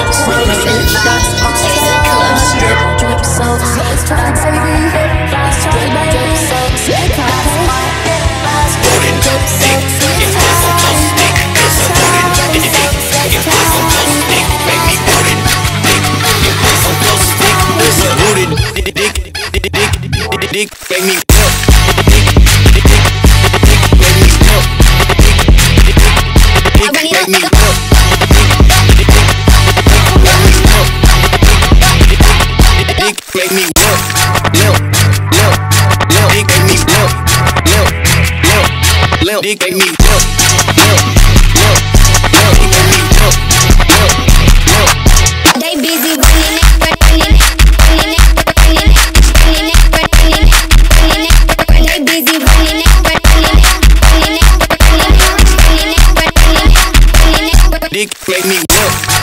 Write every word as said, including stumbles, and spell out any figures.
Dick, make me make me Dick, make me look, look, look, look. Dick, make me look, look, look, look. Dick, make me look, look, look, look. Dick, make me look, look, look. They busy running it, running it, running it, running it, running it, running it, running it. They busy running it, running it, running it, running it, running it, running it, running it. Dick, make me look.